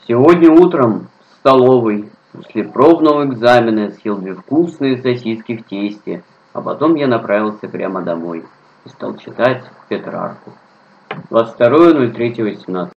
Сегодня утром в столовой после пробного экзамена я съел 2 вкусные сосиски в тесте, а потом я направился прямо домой и стал читать Петрарку. 22.03.18.